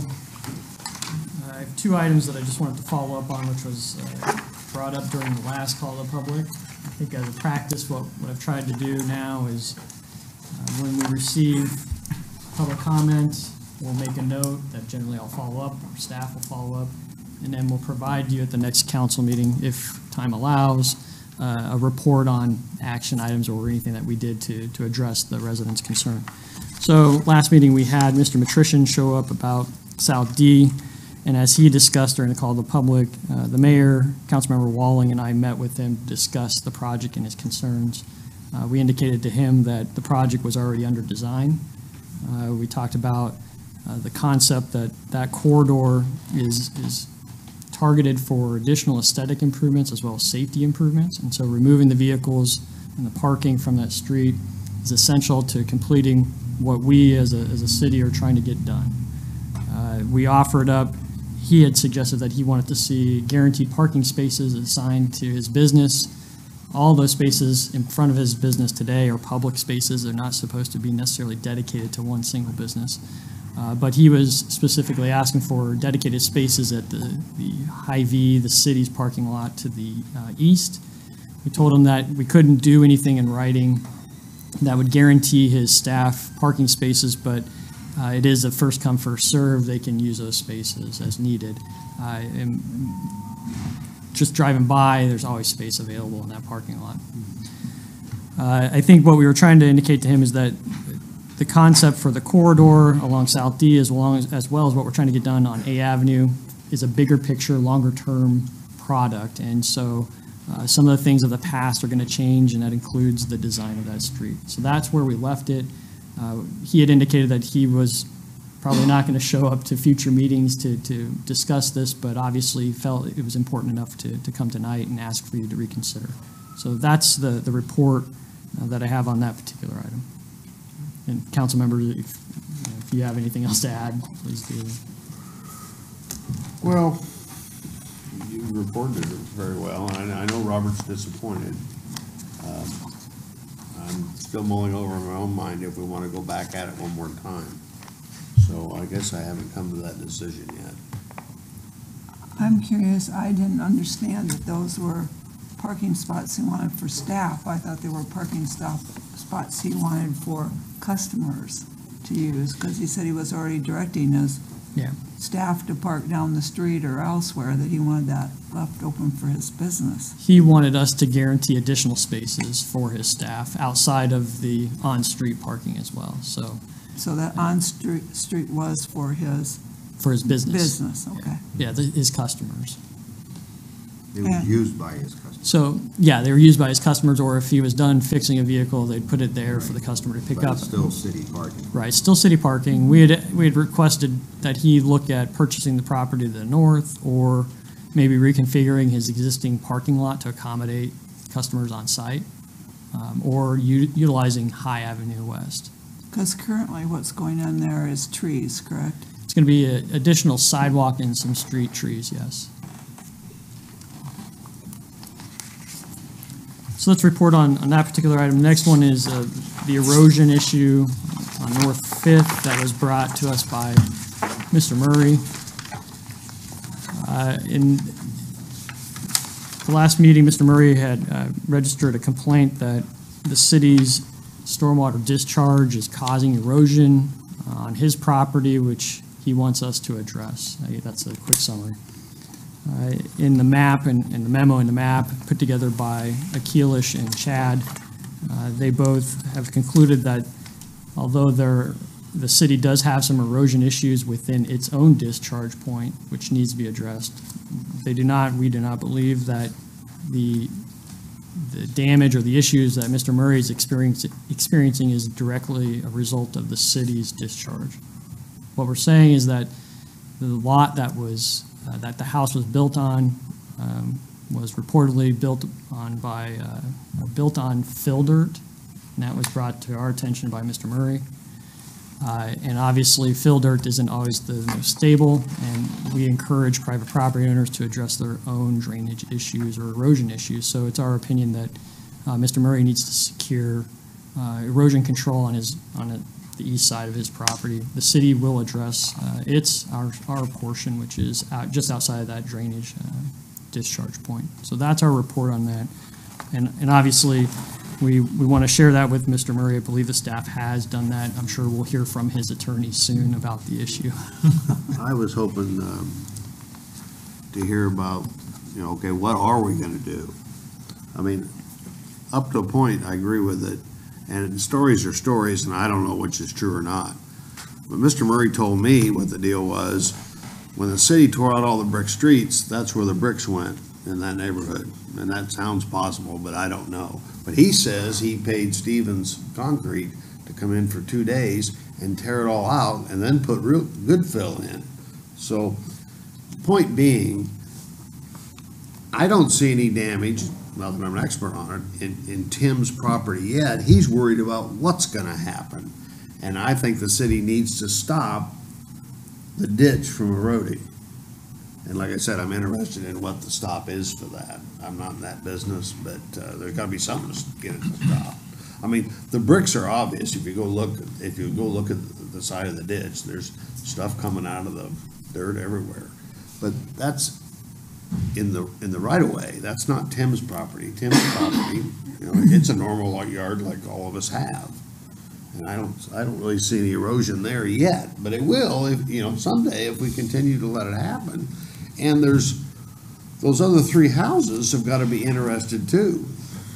I have 2 items that I just wanted to follow up on, which was brought up during the last call to the public. I think as a practice, what I've tried to do now is when we receive public comment, we'll make a note that generally I'll follow up, or staff will follow up, and then we'll provide you at the next council meeting, if time allows, a report on action items or anything that we did to address the residents' concern. So last meeting we had Mr. Matrician show up about South D, and as he discussed during the call to the public, the mayor, Councilmember Walling, and I met with him to discuss the project and his concerns. We indicated to him that the project was already under design. We talked about the concept that that corridor is targeted for additional aesthetic improvements as well as safety improvements. And so removing the vehicles and the parking from that street is essential to completing what we as a city are trying to get done. We offered up, he had suggested that he wanted to see guaranteed parking spaces assigned to his business. All those spaces in front of his business today are public spaces. They're not supposed to be necessarily dedicated to one single business. But he was specifically asking for dedicated spaces at the Hy-Vee, the city's parking lot to the east. We told him that we couldn't do anything in writing that would guarantee his staff parking spaces, but it is a first come, first serve. They can use those spaces as needed. And just driving by, there's always space available in that parking lot. I think what we were trying to indicate to him is that the concept for the corridor along South D, as well as what we're trying to get done on A Avenue, is a bigger picture, longer term product. And so some of the things of the past are going to change, and that includes the design of that street. So that's where we left it. He had indicated that he was probably not going to show up to future meetings to discuss this, but obviously felt it was important enough to come tonight and ask for you to reconsider. So that's the report that I have on that particular item. And council members, if you have anything else to add, please do. Well, you reported it very well, and I know Robert's disappointed. I'm still mulling over in my own mind if we want to go back at it one more time. So I guess I haven't come to that decision yet. I'm curious, I didn't understand that those were parking spots he wanted for staff. I thought they were parking spots he wanted for customers to use, because he said he was already directing his staff to park down the street or elsewhere, that he wanted that left open for his business. He wanted us to guarantee additional spaces for his staff outside of the on-street parking as well. So that on-street was for his business. Business, okay. Yeah, his customers. It was used by his customers. So, yeah, they were used by his customers, or if he was done fixing a vehicle, they'd put it there for the customer to pick But up. it's still city parking. Right, still city parking. We had requested that he look at purchasing the property to the north, or maybe reconfiguring his existing parking lot to accommodate customers on site, or utilizing High Avenue West. Because currently what's going on there is trees, correct? It's going to be an additional sidewalk and some street trees, yes. So let's report on that particular item. The next one is the erosion issue on North 5th that was brought to us by Mr. Murray. In the last meeting, Mr. Murray had registered a complaint that the city's stormwater discharge is causing erosion on his property, which he wants us to address. That's a quick summary. In the map and the memo in the map put together by Akilish and Chad, they both have concluded that although the city does have some erosion issues within its own discharge point, which needs to be addressed, we do not believe that the damage or the issues that Mr. Murray is experiencing is directly a result of the city's discharge. What we're saying is that the lot that was that the house was built on was reportedly built on fill dirt, and that was brought to our attention by Mr. Murray. And obviously, fill dirt isn't always the most stable, and we encourage private property owners to address their own drainage issues or erosion issues. So it's our opinion that Mr. Murray needs to secure erosion control on the east side of his property. The city will address our portion, which is just outside of that drainage discharge point. So that's our report on that. And obviously, we want to share that with Mr. Murray. I believe the staff has done that. I'm sure we'll hear from his attorney soon about the issue. I was hoping to hear about, okay, what are we going to do? I mean, up to a point, I agree with it. And stories are stories, and I don't know which is true or not. But Mr. Murray told me what the deal was. When the city tore out all the brick streets, that's where the bricks went in that neighborhood. And that sounds possible, but I don't know. But he says he paid Stevens Concrete to come in for 2 days and tear it all out and then put real good fill in. So, point being, I don't see any damage, not that I'm an expert on it, in Tim's property yet. He's worried about what's going to happen. And I think the city needs to stop the ditch from eroding. And like I said, I'm interested in what the stop is for that. I'm not in that business, but there's got to be something to get it to stop. I mean, the bricks are obvious. If you go look at the side of the ditch, there's stuff coming out of the dirt everywhere. But that's in the right of way. That's not Tim's property. Tim's property, it's a normal yard like all of us have. And I don't really see any erosion there yet, but it will if someday if we continue to let it happen. And there's those other 3 houses have got to be interested too,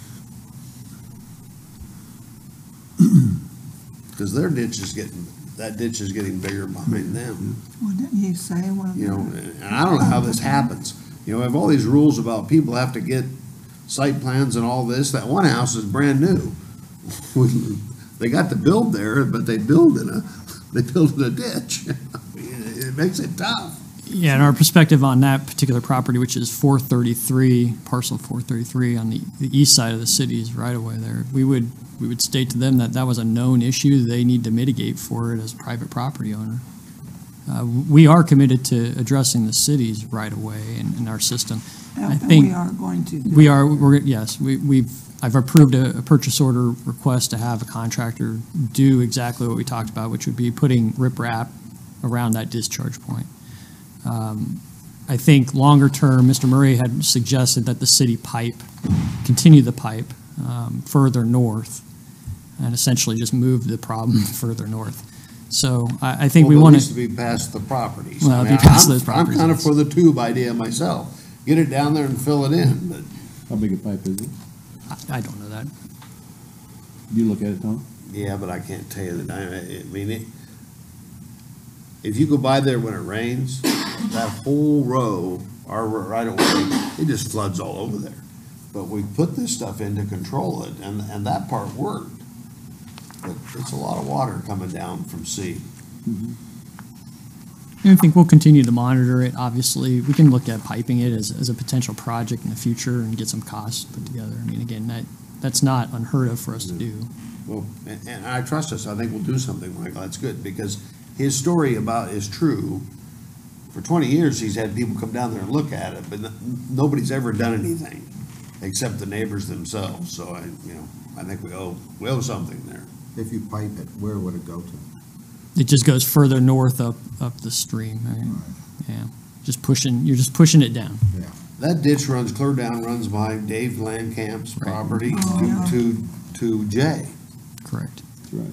because that ditch is getting bigger behind them. What did you say? And I don't know how this happens. We have all these rules about people have to get site plans and all this. That one house is brand new. They got to build there, but they build in a ditch. It makes it tough. Yeah, and our perspective on that particular property, which is 433, parcel 433 on the east side of the city's right away there, we would state to them that was a known issue. They need to mitigate for it as a private property owner. We are committed to addressing the city's right away in our system. I think we are going to. Yes, I've approved a purchase order request to have a contractor do exactly what we talked about, which would be putting riprap around that discharge point. I think longer term, Mr. Murray had suggested that the city continue the pipe further north and essentially just move the problem further north. So I think we want it needs to be past the properties. Well, be past those properties. I'm kind of for the tube idea myself. Get it down there and fill it in. But How big a pipe is it? I don't know that. You look at it, Tom? Yeah, but I can't tell you I mean, if you go by there when it rains, that whole row, our right away, it just floods all over there. But we put this stuff in to control it, and that part worked. But it's a lot of water coming down from sea. Mm-hmm. I think we'll continue to monitor it. Obviously, we can look at piping it as a potential project in the future and get some costs put together. I mean, again, that's not unheard of for us to do. Well, and I trust us. I think we'll do something, Michael. That's good, because his story is true. For 20 years, he's had people come down there and look at it, but nobody's ever done anything except the neighbors themselves. So I think we owe something there. If you pipe it, where would it go to? It just goes further north up the stream, right? Yeah, you're just pushing it down. Yeah. That ditch runs clear down, runs by Dave Landcamp's Right. property Oh, yeah. to Jay. Correct. That's right.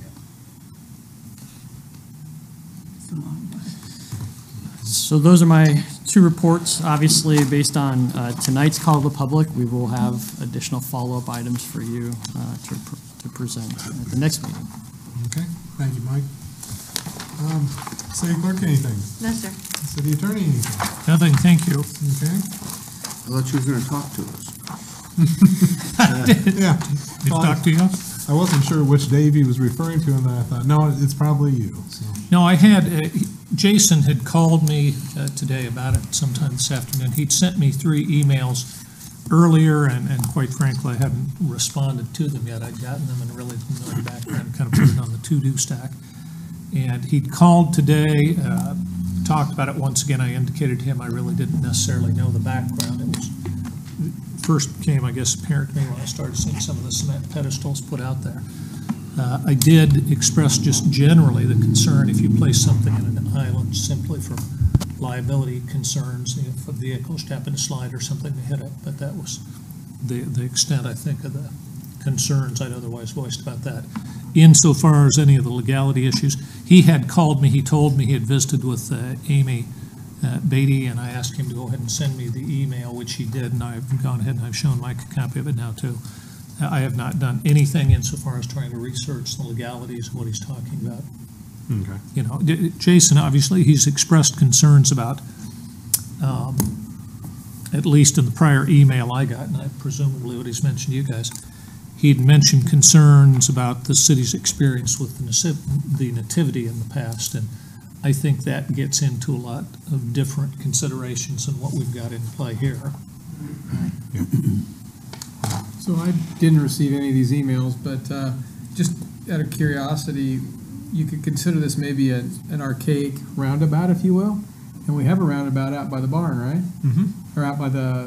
It's a long way. So those are my two reports. Obviously, based on tonight's call to the public, we will have additional follow-up items for you to present at the next meeting. Okay, thank you, Mike. City Clerk, anything? No, sir. City Attorney, anything? Nothing, thank you. Okay. I thought you were gonna talk to us. Yeah. Did talk to you? I wasn't sure which Dave he was referring to, and then I thought, no, it's probably you, so. No, I had, Jason had called me today about it sometime this afternoon. He'd sent me 3 emails earlier, and quite frankly, I hadn't responded to them yet. I'd gotten them and really didn't know the background, kind of put it on the to-do stack. And he'd called today, talked about it once again. I indicated to him I really didn't necessarily know the background. It was first became, I guess, apparent to me when I started seeing some of the cement pedestals put out there. I did express just generally the concern if you place something in an island simply for liability concerns, if a vehicle should happen to slide or something to hit it. But that was the extent, I think, of the concerns I'd otherwise voiced about that. Insofar as any of the legality issues, he had called me, he told me he had visited with Amy Beatty, and I asked him to go ahead and send me the email, which he did, and I've gone ahead and I've shown Mike a copy of it now too. I have not done anything insofar as trying to research the legalities of what he's talking about. Okay. You know, Jason, obviously, he's expressed concerns about, at least in the prior email I got, and I presumably what he's mentioned to you guys, he'd mentioned concerns about the city's experience with the nativity in the past, and I think that gets into a lot of different considerations than what we've got in play here. So I didn't receive any of these emails, but just out of curiosity, you could consider this maybe an archaic roundabout, if you will. And we have a roundabout out by the barn, right? Mm-hmm. Or out by the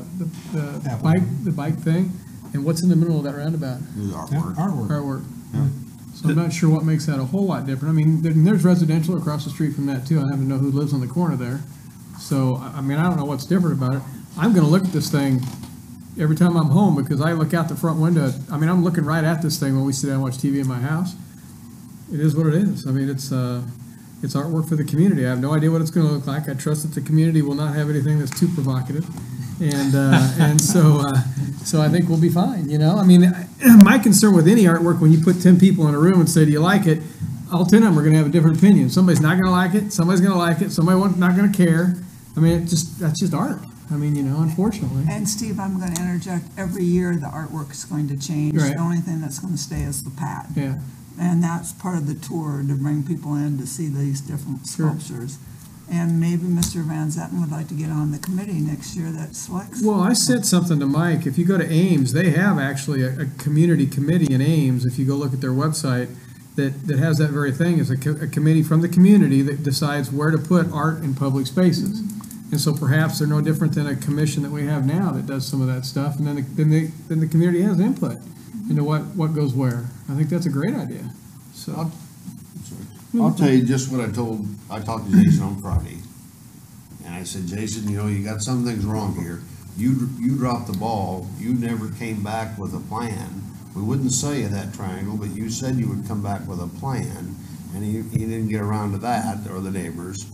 bike thing. And what's in the middle of that roundabout? Artwork. Yeah. So I'm not sure what makes that a whole lot different. I mean, there's residential across the street from that too. I happen to know who lives on the corner there. So, I mean, I don't know what's different about it. I'm gonna look at this thing every time I'm home because I look out the front window. I mean, I'm looking right at this thing when we sit down and watch TV in my house. It is what it is. I mean, it's artwork for the community. I have no idea what it's gonna look like. I trust that the community will not have anything that's too provocative. And so I think we'll be fine, you know? I mean, my concern with any artwork, when you put 10 people in a room and say, do you like it? All 10 of them are gonna have a different opinion. Somebody's not gonna like it, somebody's gonna like it, somebody's not gonna care. I mean, that's just art. I mean, you know, unfortunately. And Steve, I'm gonna interject, every year the artwork is going to change. Right. The only thing that's gonna stay is the pad. Yeah. And that's part of the tour, to bring people in to see these different sculptures. And maybe Mr. Van Zetten would like to get on the committee next year that selects. Well, I sent something to Mike. If you go to Ames, they have actually a community committee in Ames, if you go look at their website, that has that very thing. It's a committee from the community that decides where to put art in public spaces. And so perhaps they're no different than a commission that we have now that does some of that stuff. And then the community has input into what goes where. I think that's a great idea. So I'll tell you just what I talked to Jason on Friday. And I said, Jason, you know, you got some things wrong here. You dropped the ball. You never came back with a plan. We wouldn't say that triangle, but you said you would come back with a plan. And he didn't get around to that, or the neighbors.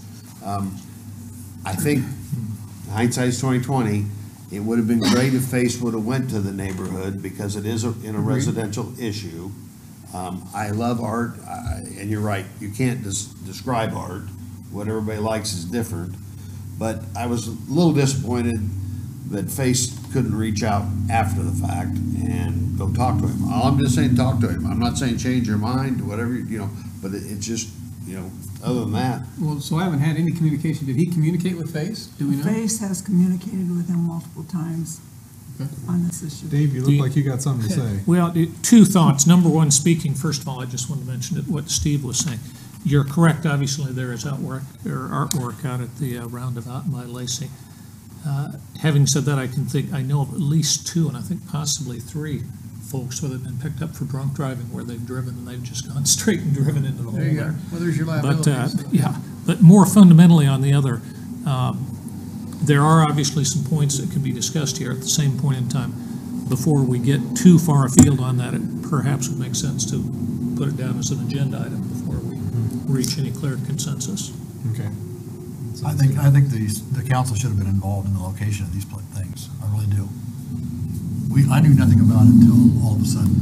I think hindsight's 20/20. It would have been great if Face would have went to the neighborhood because it is in a residential issue. I love art, and you're right, you can't describe art. What everybody likes is different. But I was a little disappointed that Face couldn't reach out after the fact and go talk to him. I'm just saying talk to him. I'm not saying change your mind, whatever, you know, but it's just, you know, other than that. well, so I haven't had any communication. Did he communicate with Face? Do we know? Face has communicated with him multiple times on this issue. Dave, you look like you got something to say. Well, 2 thoughts. Number one, speaking, first of all, I just wanted to mention what Steve was saying. You're correct, obviously, there is artwork out at the roundabout by Lacey. Having said that, I know of at least 2, and I think possibly 3 folks who have been picked up for drunk driving where they've driven and they've just gone straight and driven into the hole There you go. there. Well, there's your But, liability. yeah, but more fundamentally on the other, there are obviously some points that can be discussed here at the same point in time. Before we get too far afield on that, it perhaps would make sense to put it down as an agenda item before we reach any clear consensus. Okay. I think the council should have been involved in the location of these things. I really do. I knew nothing about it until all of a sudden.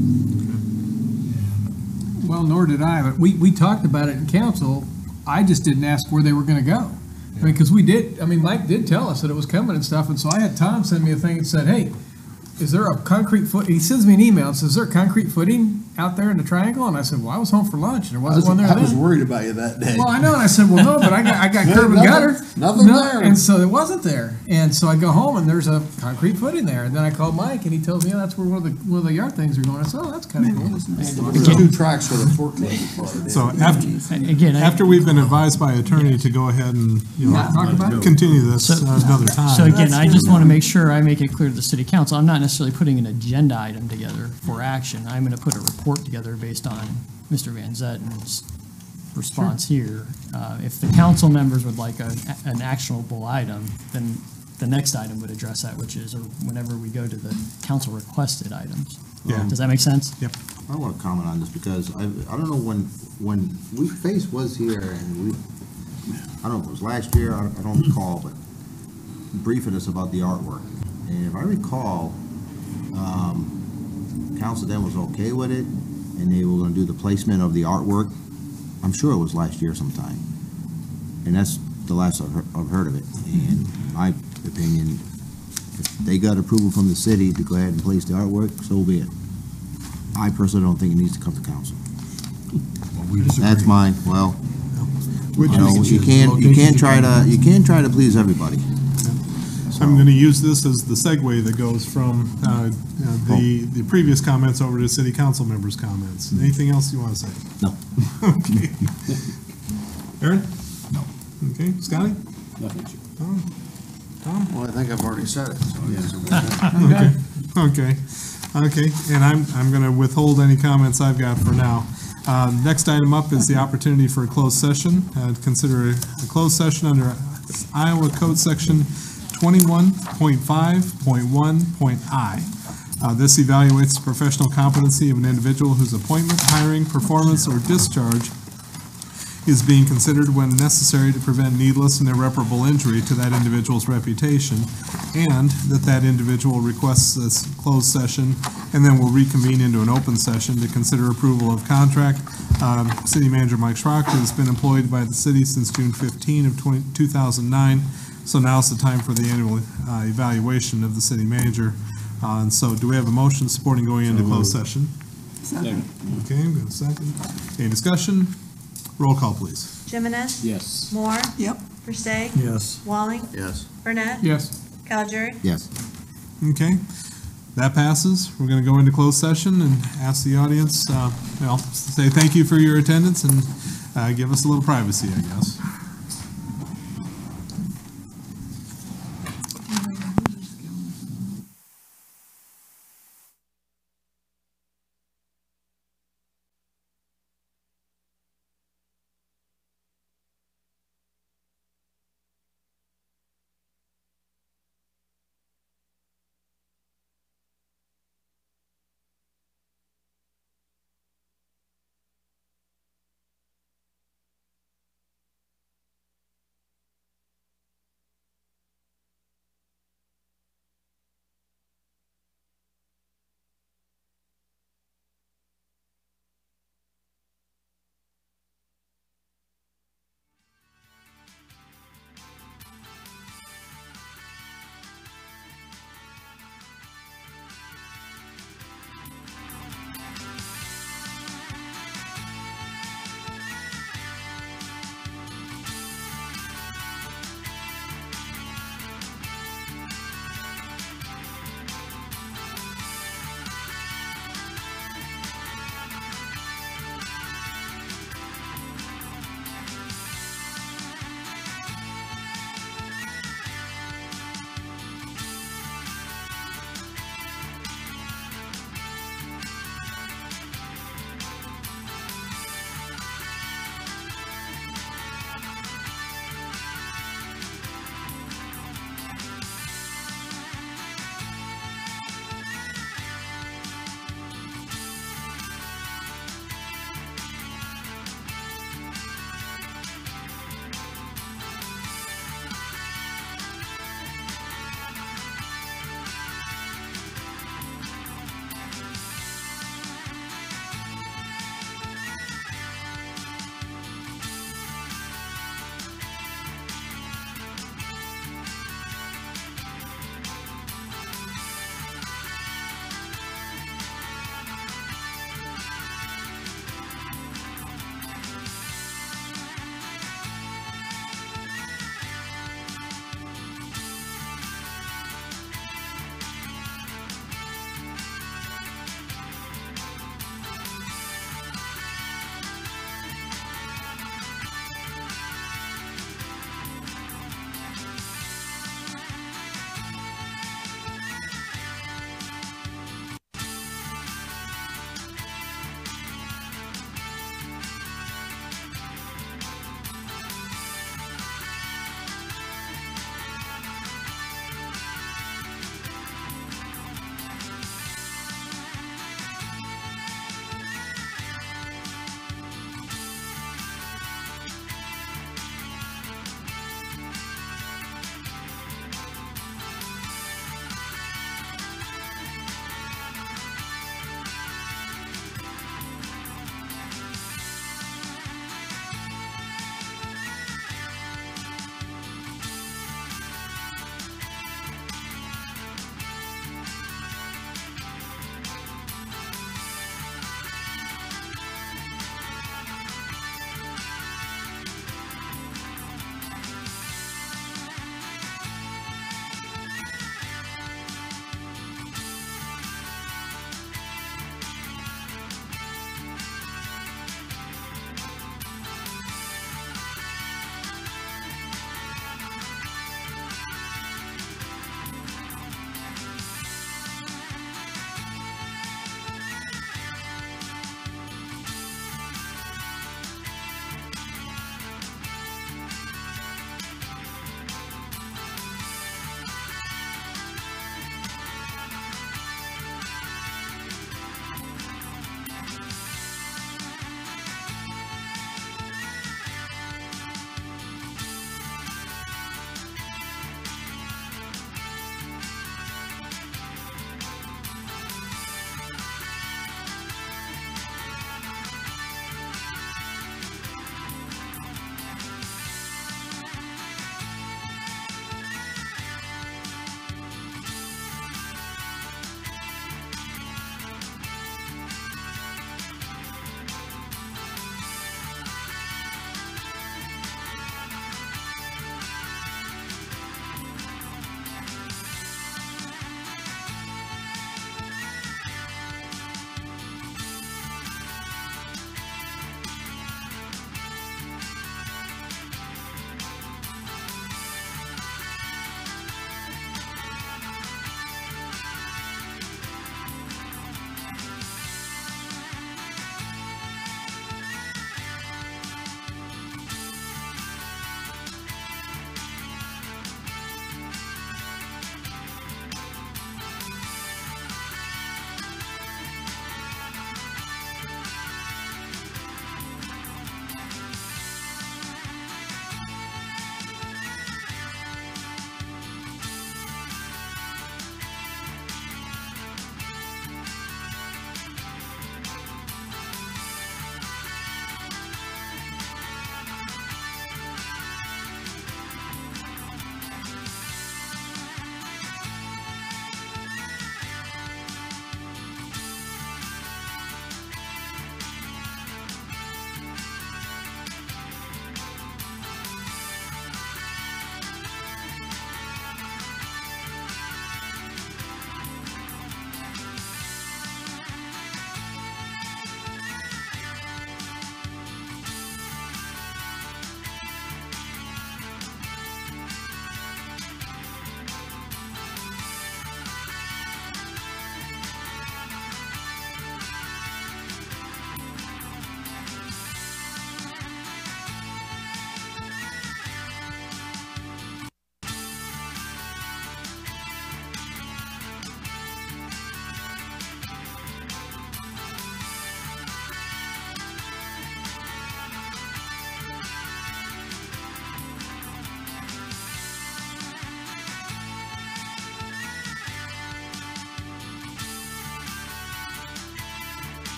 Well, nor did I, but we talked about it in council. I just didn't ask where they were gonna go. I mean, because Mike did tell us that it was coming and stuff, and so I had Tom send me a thing and said, hey, is there a concrete foot, he sends me an email and says, is there a concrete footing out there in the triangle? And I said, well, I was home for lunch, and there wasn't one there I was then. worried about you that day. Well, I know, and I said, well, no, but I got curb and gutter. Nothing No, there. And so it wasn't there. And so I go home and there's a concrete footing there. And then I called Mike and he tells me, yeah, that's where one of the yard things are going. I said, oh, that's kind of cool. There's 2 tracks for the forklift. So after we've been advised by attorney to go ahead and, Talk about it. continue this another time. So again, I just want to make sure I make it clear to the city council, I'm not necessarily putting an agenda item together for action. I'm going to put a report together based on Mr. Van Zetten's response here. If the council members would like an actionable item, then the next item would address that, which is, or whenever we go to the council requested items. Yeah. Does that make sense? Yep. I want to comment on this because I don't know when Face was here and I don't know if it was last year, I don't recall, but briefing us about the artwork. And if I recall, council then was okay with it and they were going to do the placement of the artwork. I'm sure it was last year sometime. And that's the last I've heard of it. And my opinion, if they got approval from the city to go ahead and place the artwork, so be it. I personally don't think it needs to come to council. That's mine. Well, you can't try to please everybody. I'm going to use this as the segue that goes from the previous comments over to city council members' comments. Anything else you want to say? No. Okay. Aaron? No. Okay. Scotty? Nothing. Tom? Well, I think I've already said it. Okay, and I'm going to withhold any comments I've got for now. Next item up is the opportunity for a closed session. Consider a closed session under Iowa Code Section 21.5.1.I. This evaluates the professional competency of an individual whose appointment, hiring, performance, or discharge is being considered when necessary to prevent needless and irreparable injury to that individual's reputation, and that individual requests this closed session and then will reconvene into an open session to consider approval of contract. City Manager Mike Schrock has been employed by the city since June 15 of 2009, so now's the time for the annual evaluation of the city manager. And so do we have a motion supporting going into closed session? Second. Okay, we have a second. Any discussion? Roll call, please. Jimenez? Yes. Moore? Yep. Persig? Yes. Walling? Yes. Burnett? Yes. Calgery? Yes. Okay, that passes. We're going to go into closed session and ask the audience, say thank you for your attendance and give us a little privacy, I guess.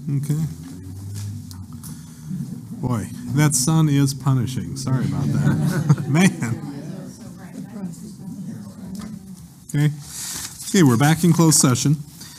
Okay. Boy, that sun is punishing. Sorry about that. Man. Okay. Okay, we're back in closed session,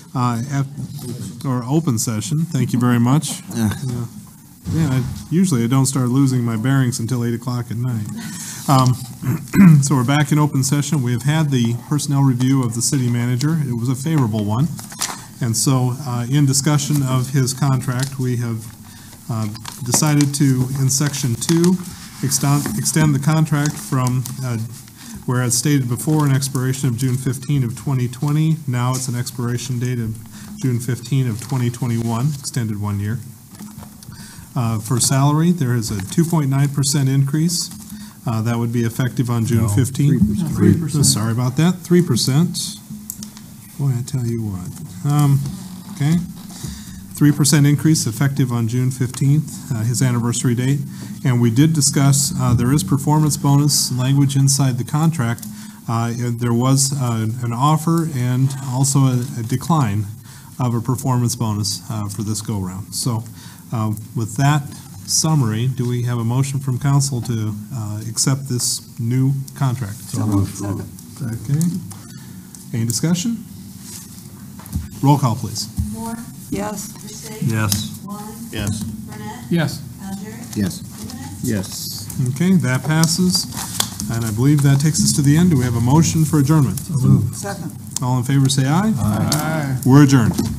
or open session. Thank you very much. Yeah, usually I don't start losing my bearings until 8 o'clock at night. So we're back in open session. We have had the personnel review of the city manager. It was a favorable one. And so in discussion of his contract, we have decided to, in section 2, extend the contract from, whereas stated before, an expiration of June 15 of 2020. Now it's an expiration date of June 15 of 2021, extended 1 year. For salary, there is a 2.9% increase. That would be effective on June 15th. 3%. Sorry about that, 3%. Boy, I tell you what. Okay. 3% increase effective on June 15th, his anniversary date. And we did discuss, there is performance bonus language inside the contract. There was an offer and also a decline of a performance bonus for this go-round. So with that summary, do we have a motion from council to accept this new contract? Okay. Any discussion? Roll call, please. Moore? Yes. Versteeg? Yes. Walling? Yes. Burnett? Yes. Algieri? Yes. Jimenez? Yes. Okay, that passes. And I believe that takes us to the end. Do we have a motion for adjournment? Second. All in favor, say aye. Aye. We're adjourned.